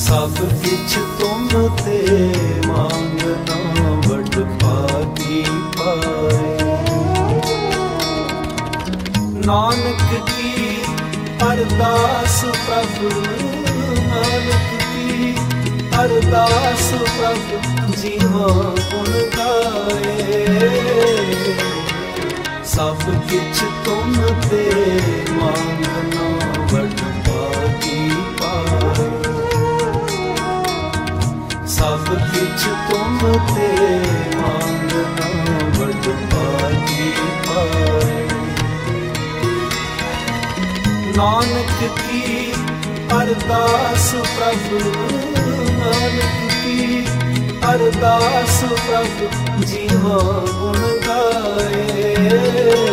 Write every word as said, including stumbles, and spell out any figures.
सब किछ तुम ते मांगना बड़ भागी पाए। नानक की अरदास प्रभु, नानक की अरदास प्रभु जीवा गुण गाए। सब किछ तुम ते मांगना बड़ भागी पाए। सब किछ तुम ते मांगना बड़ भागी पाए। नानक की अरदास प्रभु, नानक की अरदास प्रभु जीवा गुण गाए।